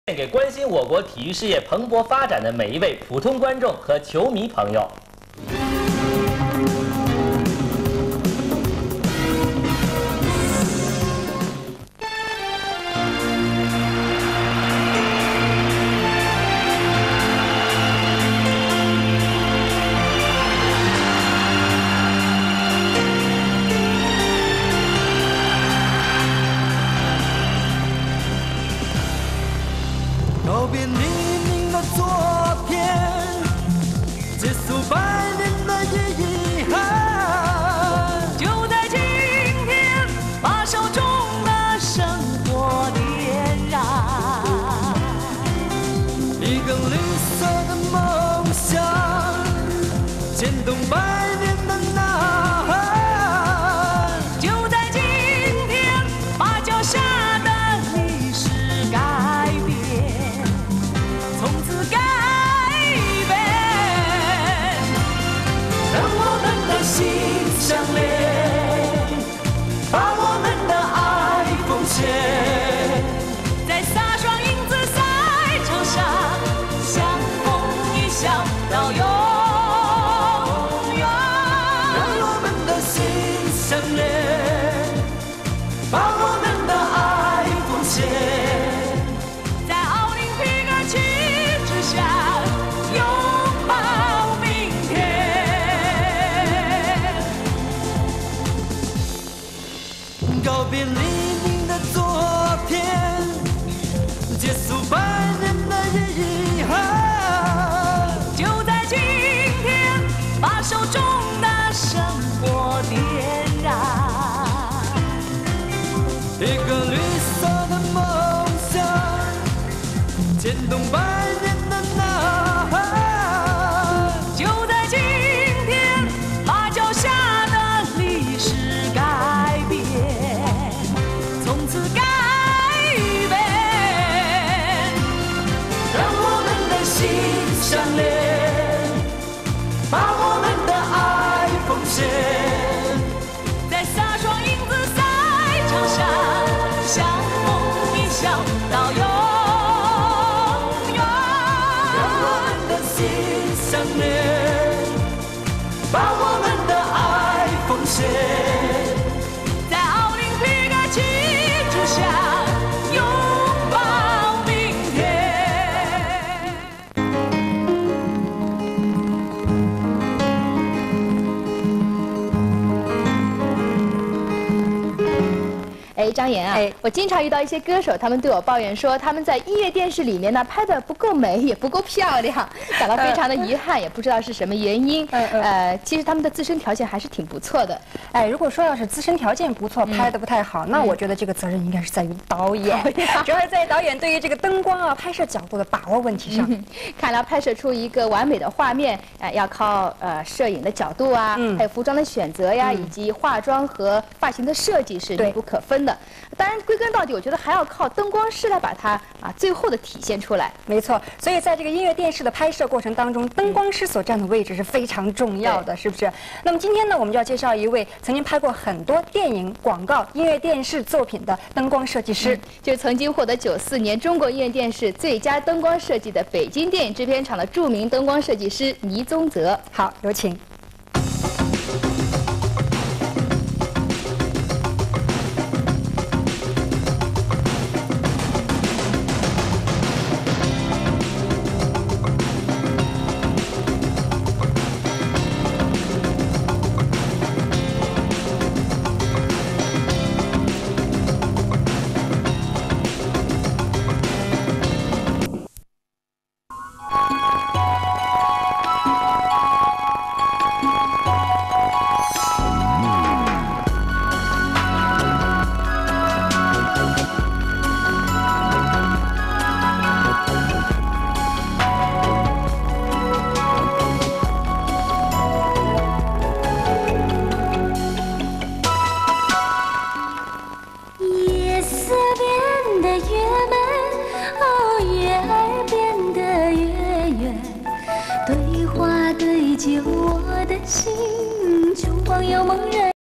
献给关心我国体育事业蓬勃发展的每一位普通观众和球迷朋友。 告别黎明的昨天，结束百年的遗憾。 就在今天，把手中的生活点燃。 一个绿色的梦想，牵动百年的呐喊。 就在今天，把脚下的历史改变，从此改变， 让我们的心相连，把我们的爱奉献， 在洒双银子赛场上，相逢一笑到永远。 让我们的心相连，把我们的爱奉献， 在奥林匹克旗帜下，拥抱明天。 告别黎明的昨天，结束百年的遗憾。 就在今天，把手中的生活点燃。 一个绿色的梦想，牵动百年的呐喊。 就在今天，把脚下的历史改变，从此改变， 让我们的心相连，把我们的爱奉献。 在洒双银子赛场上，相逢一笑到永远。 让我们的心相连，把我们的爱奉献， 在奥林匹克旗帜下，拥抱明天。 哎，张岩啊，我经常遇到一些歌手，他们对我抱怨说，他们在音乐电视里面呢拍的不够美，也不够漂亮，感到非常的遗憾，也不知道是什么原因。其实他们的自身条件还是挺不错的。 哎，如果说要是自身条件不错，拍的不太好，那我觉得这个责任应该是在于导演，主要是在导演对于这个灯光啊、拍摄角度的把握问题上。 看来拍摄出一个完美的画面，要靠摄影的角度啊，还有服装的选择呀，以及化妆和发型的设计是密不可分的。当然，归根到底，我觉得还要靠灯光师来把它最后的体现出来。 没错，所以在这个音乐电视的拍摄过程当中，灯光师所占的位置是非常重要的，是不是？那么今天呢，我们就要介绍一位曾经拍过很多电影、广告、音乐电视作品的灯光设计师， 就是曾经获得94年中国音乐电视最佳灯光设计的北京电影制片厂的著名灯光设计师倪宗泽。 好，有请。 解我的心，烛光又猛然